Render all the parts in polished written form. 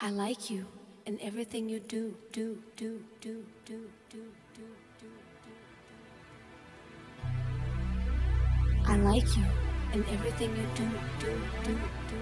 I like you in everything you do, do, do, do, do, do, do, do. I like you in everything you do, do, do, do.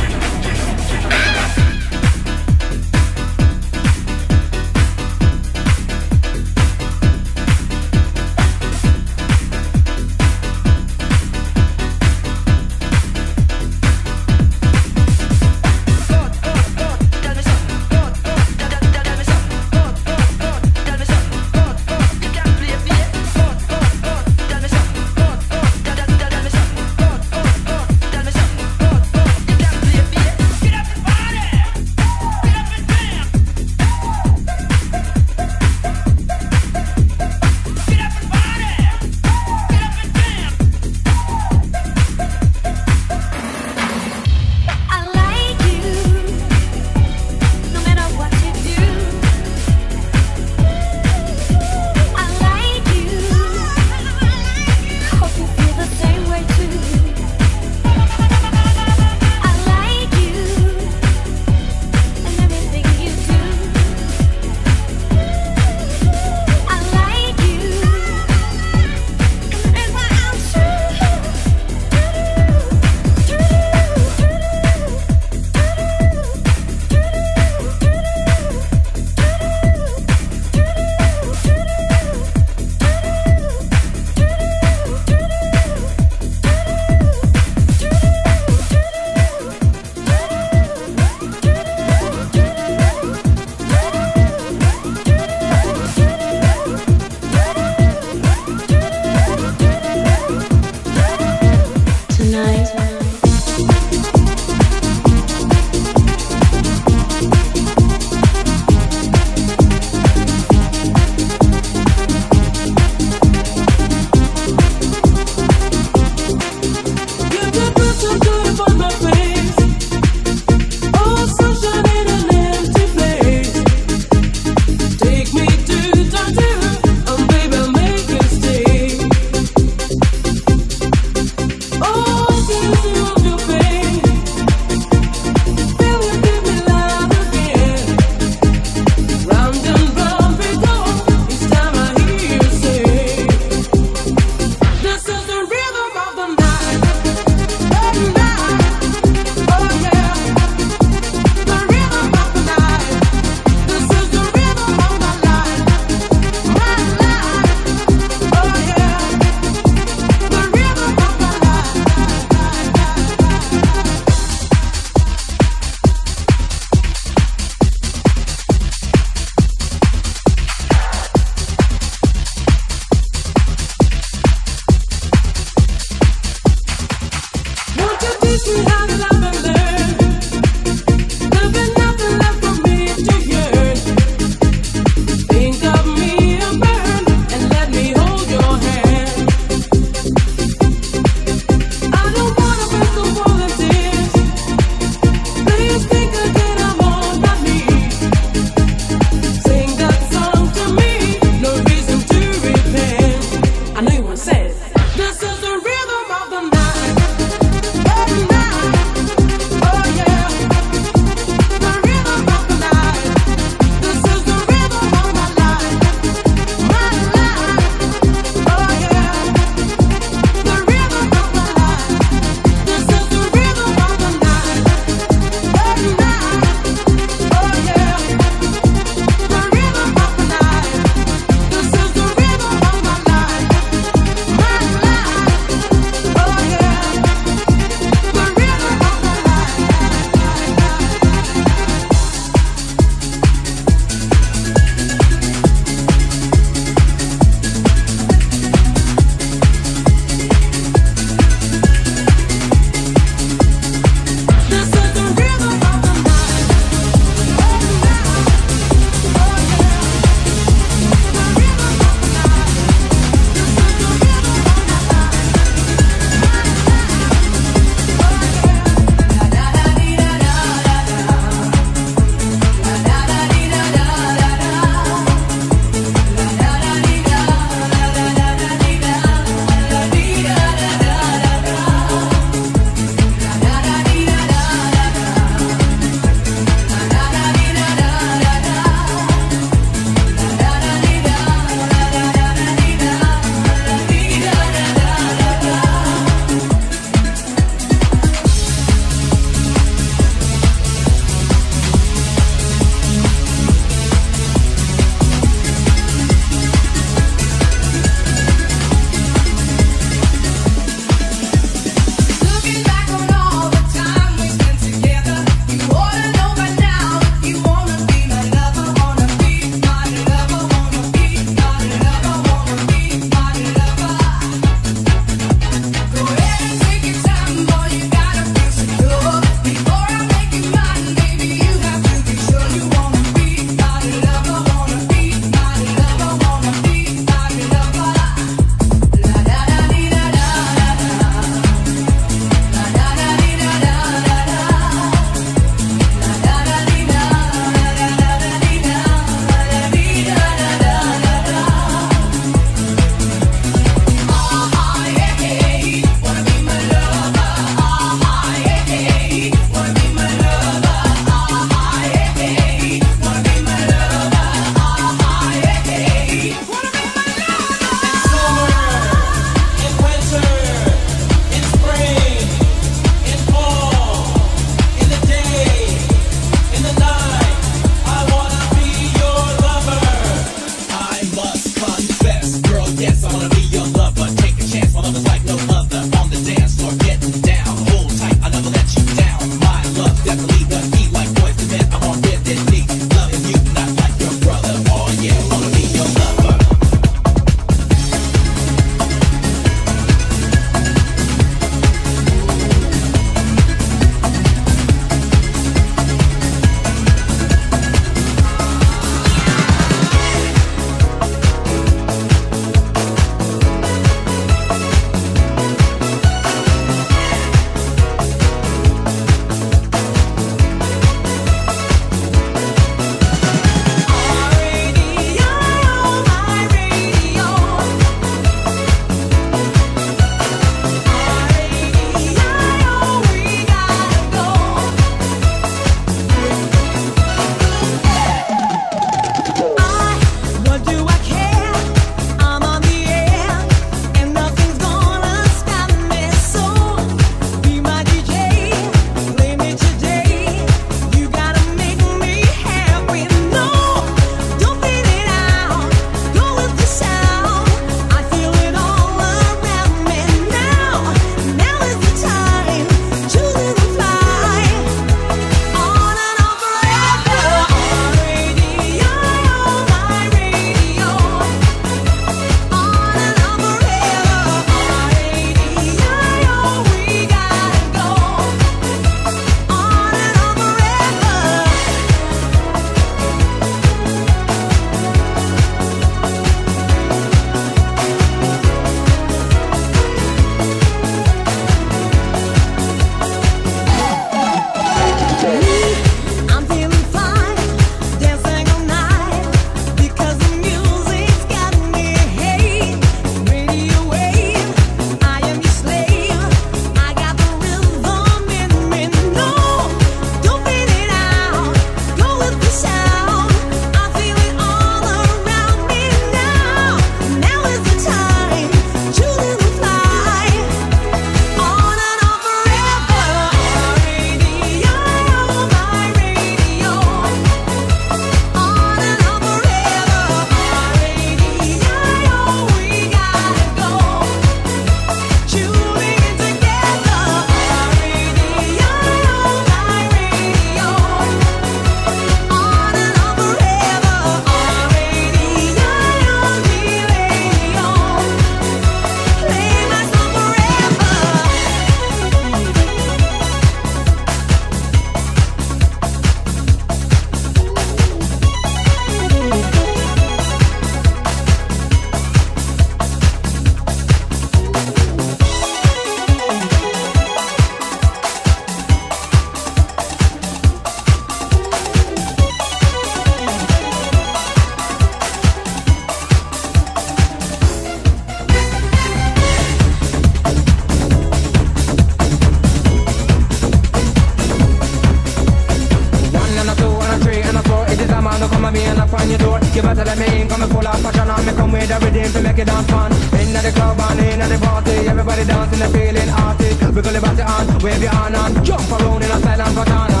follow me and I find your door. You better let me in, come and pull out fashion on me. Come with the rhythm to make it dance fun. Inna the club and inna the party, everybody dancing and feeling arty. Wiggle your body on, wave your hand on, jump around in a silent patana.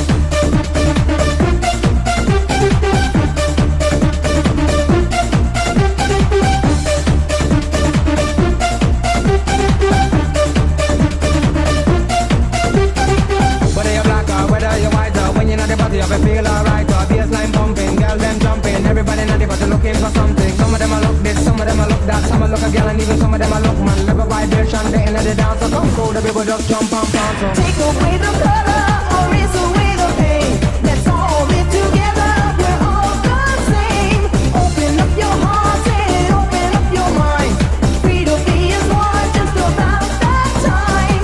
You have a feel alright, bassline bumping, girl them jumping, everybody in the party looking for something. Some of them a look this, some of them a look that, some a look a girl and even some of them a look man. Level vibration, they in the dance, so come cool, the people just jump and bounce. So take away the color, or erase away the pain. Let's all live together, we're all the same. Open up your heart and open up your mind. Free to be as one, just about that time.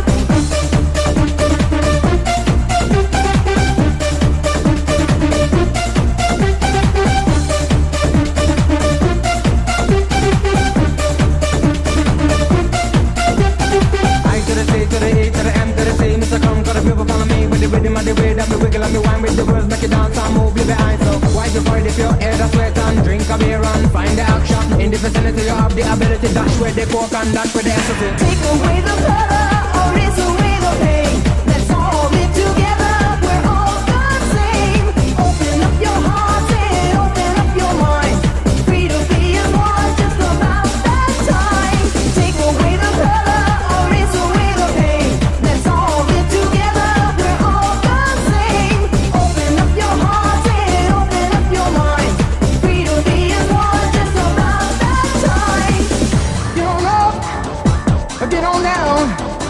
The way that me wiggle and me wine with the words, make you dance and move, leave behind. So wipe your forehead if your head a sweat and drink a beer and find the action. In the vicinity you have the ability, dash where the coke and dash where the ecstasy. Take away the color, or erase away the pain. Let's all live together, we're all the same. Open up your heart and open up your mind. Free to be as one, just about that time. Take away the color, or erase away the pain. Let's all live together. Get on down,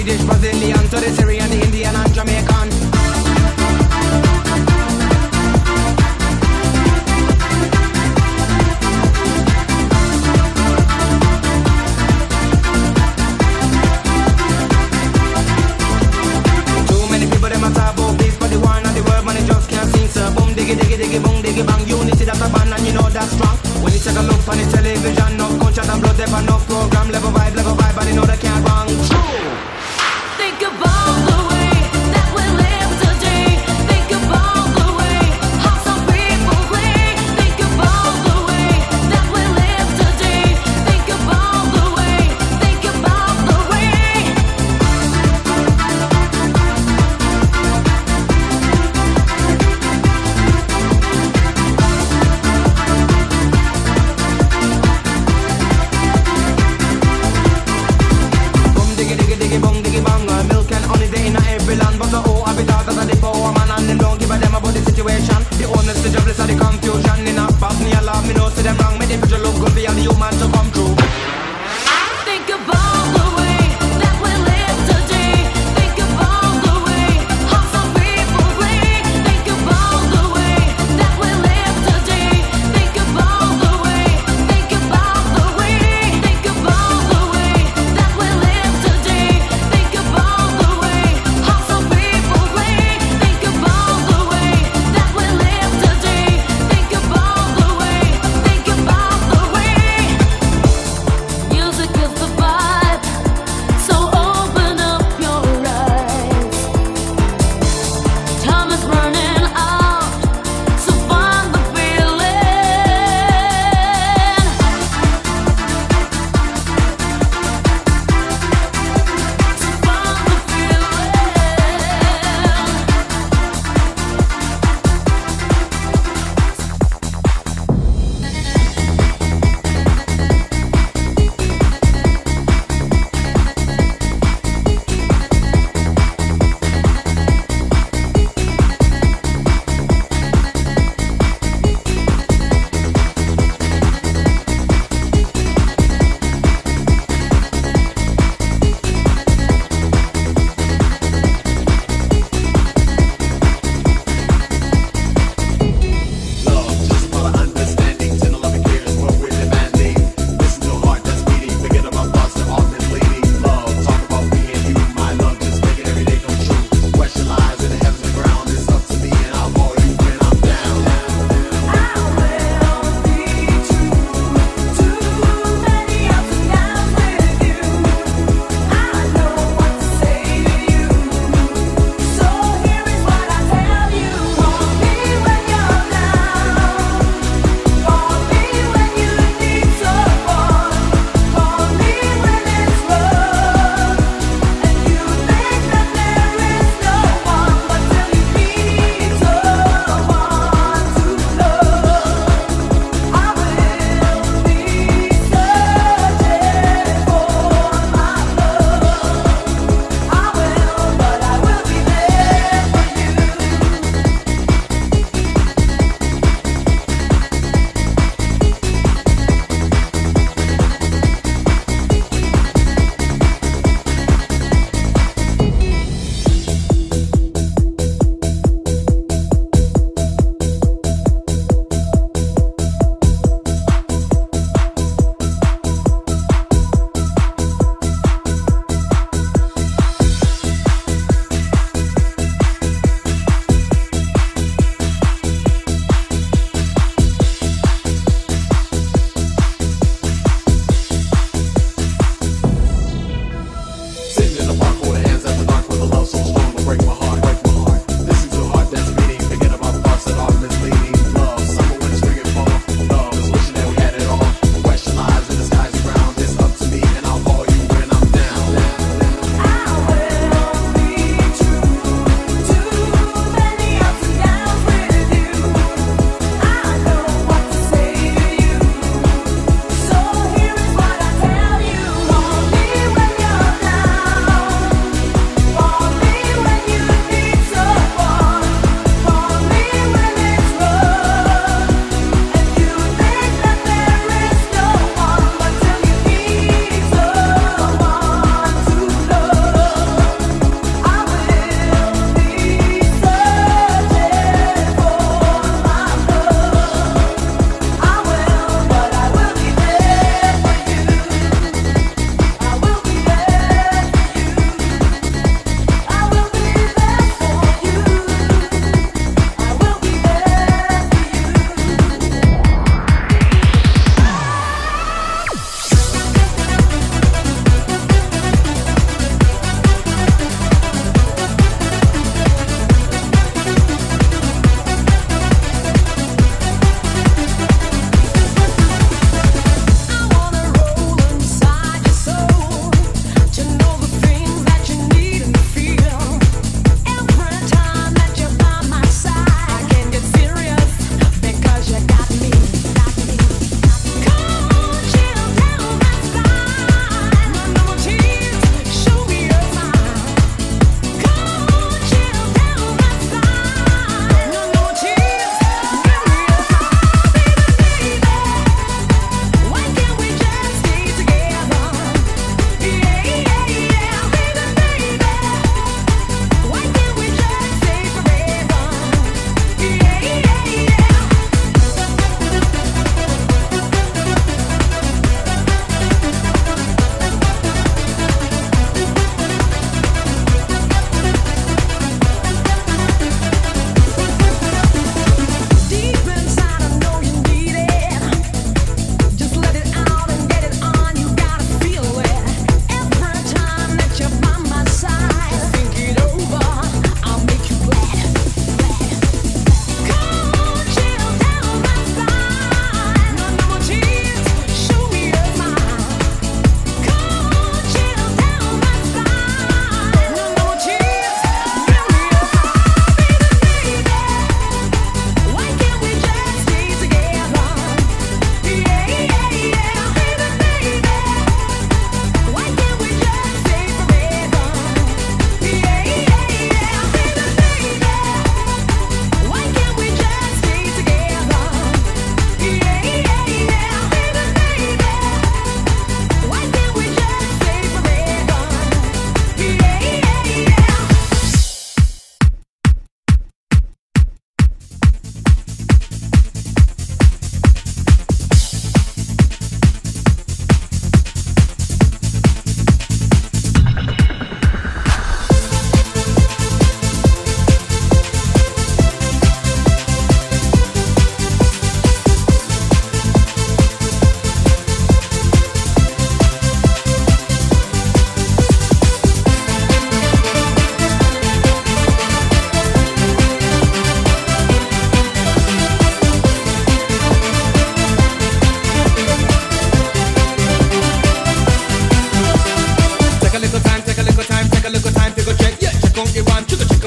Swedish, Brazilian, to the Syrian, the Indian and Jamaican. Too many people them a talk about peace, but the war and the world, man, they just can't sing. So boom, diggy, diggy, diggy, boom, diggy, bang. Unity that's a band and you know that's strong. When you take a look on the television, no gunshot and blood, there no program, level vibe, but you know they can't wrong. Think about the way that we live today. Think about the way how some people play. Think about the way that we live today. Think about the way. Think about the way. Boom, diggy, diggy, diggy, boom, diggy, bang. Milk and honey, they in every land. But the whole habitat of the power man, and them don't give a damn about the situation. The honest, the jobless, and the confusion. In a past me, I love me, no see them wrong. Me, the picture look good for all the human to come true. Think about the way that we live today. Think about the way how some people play. Think about the way that we live today. Think about the way. Think about the way. Think about the way that we live today. Think about the way how some people play. Think about the way that we live today. Think about the way. Think about the way. Music is the vibe, so open up your eyes. Time is running out, so find the feeling. So find the Love, just for understanding, tender loving care is what we're demanding. Listen to a heart that's beating, forget about thoughts that are misleading. Love, talk about me and you, my love, just make it every day come true. Question lies in the heavens and ground, it's up to me and I'll call you when I'm down. Sitting in the park, hold hands at the dark with a love so strong will break my heart, break my heart. Listen to a heart that's beating, forget about the thoughts that are misleading. Love, summer, winter, spring, and fall. Love is wishing that we had it all. The question lies in the skies and ground. It's up to me and I'll call you when I'm down. Call me when you're down. Call me when you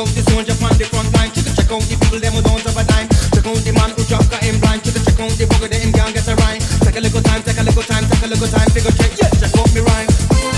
out the soldier on the front line. You can check out the people them who don't have a dime. Check out the man who just got him blind. You can check out the bugger that him can't get a rhyme. Take a little time, take a little time, take a little time. Figure check, yeah, check out me rhyme.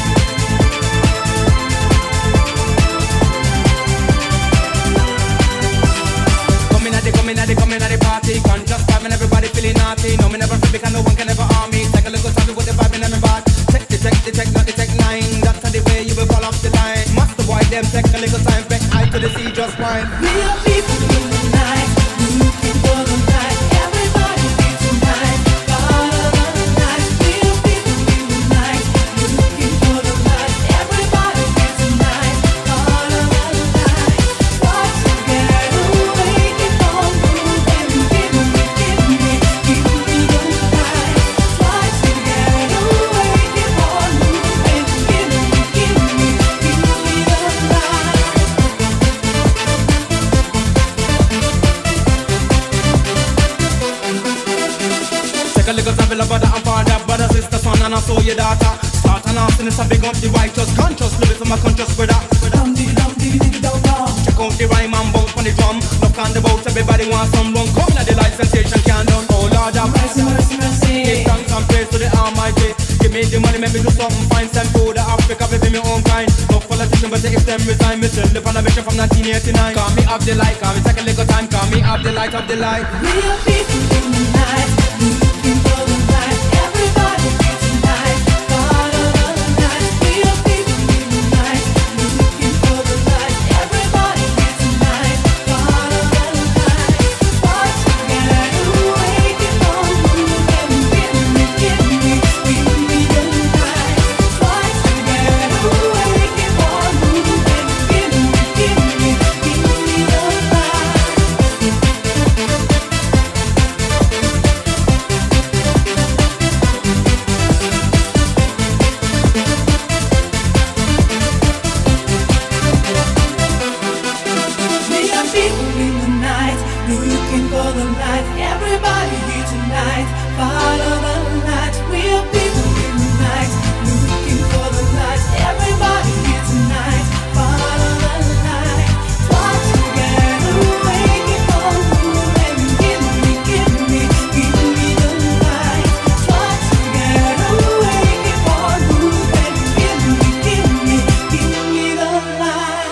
Coming at the party, conscious vibe and everybody feeling naughty. No, me never feel because no one can ever harm me. Take a little time with the vibe in my body. Check the check, not the check 9. That's how the way you will fall off the line. Master boy, them take a little time, back eye to the sea, just fine. We are people in the night, looking for the light. Everybody feel tonight, follow the light. We are people in the night, looking for the light. Everybody feel tonight, follow the light. Watch it get away, keep on moving. Give me the light. Watch it get away, keep on moving. Give me the light. Take a little time, brother and father, brother, sister, son, and also your daughter. Start an arson, it's a big up the righteous, conscious, live it to my conscious brother. Check out the rhyme and bounce on the drum. Look on the boat, everybody wants some run. Come now, the light sensation can't done. Oh Lord, have mercy, mercy, mercy. Give thanks and praise to the Almighty. Give me the money, make me do something fine. Send food to Africa, baby, me own kind. No politician, but if them resign, me still live on a mission from 1989. Call me up the light, call me take a little time. Call me up the light, up the light. We are people in the night, looking for the light. Everybody feel tonight, follow the light. We are people in the night, looking for the light. Everybody feel tonight, follow the light. Watch it get away, keep on moving. Give me the light. Watch it get away, keep on moving. Give me the light. We are people in the night, looking for the light. Everybody here tonight, follow the light. We are people in the night, looking for the light. Everybody here tonight, follow the light. Watch it get away, keep on moving. Give me the light. Watch it get away, keep on moving. Give me the light.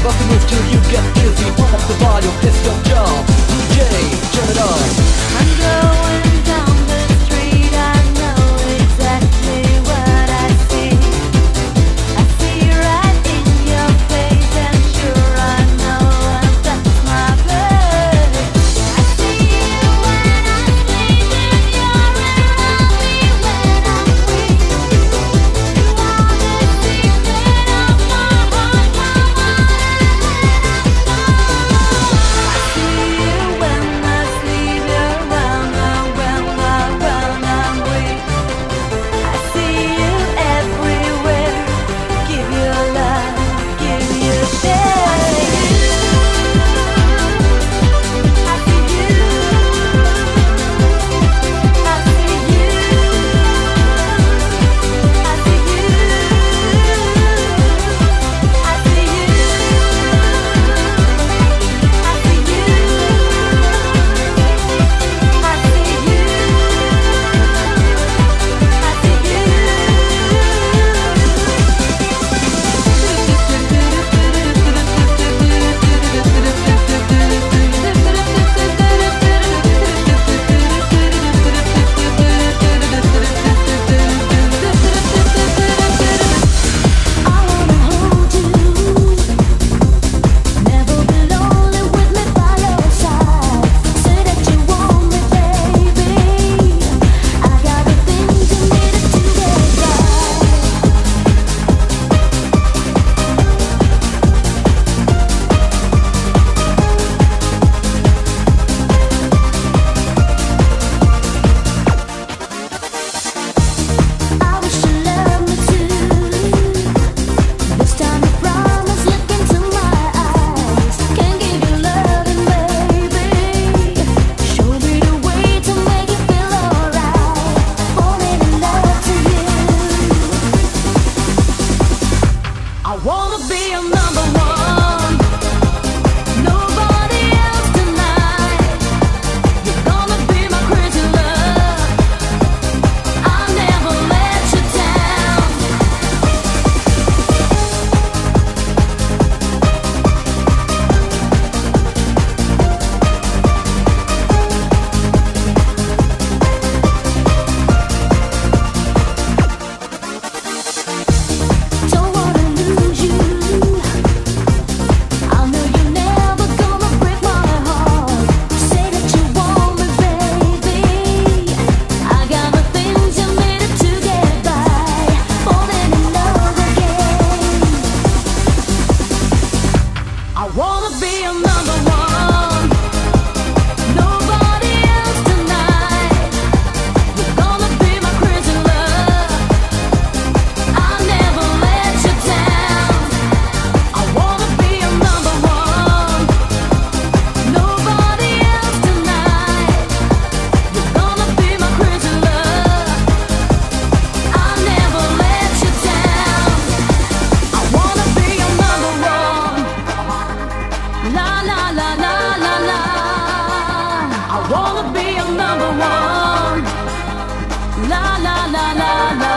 rocking this till you get dizzy. Pump up the volume, it's your job. DJ, turn it on. I'm going down the street, I know exactly what I see. I see right in your face, and sure I know that's my blood. I see you when I sleep, and you're around me when I'm weak. You are the secret of my heart, come on and let us go. I see you when I sleep, you're around when I'm weak. I see you everywhere. Give your love, give your share. I see you. I see you. I see you. I see you. I see I wanna hold you. Never be lonely with me by your side. Say that you want me, baby. I got the things you needed to get right. I wish you loved me too. This time I promise, look into my eyes. Can give you loving, baby. Show me the way to make you feel alright. Falling in love to you. I wanna be your number one. Nobody else tonight. You're gonna be my crazy love. I'll never let you down. Don't wanna lose you. I know you're never gonna break my heart. Say that you want me, baby. I got the things you needed to get by. Falling in love again. I wanna be your number one. Nobody else tonight. You're gonna be my crazy love. I'll never let you down. I wanna be your number one. Nobody else tonight. You're gonna be my crazy love. I'll never let you down. I wanna be your number one. La la la la la la. I wanna be your number one. La la la la la.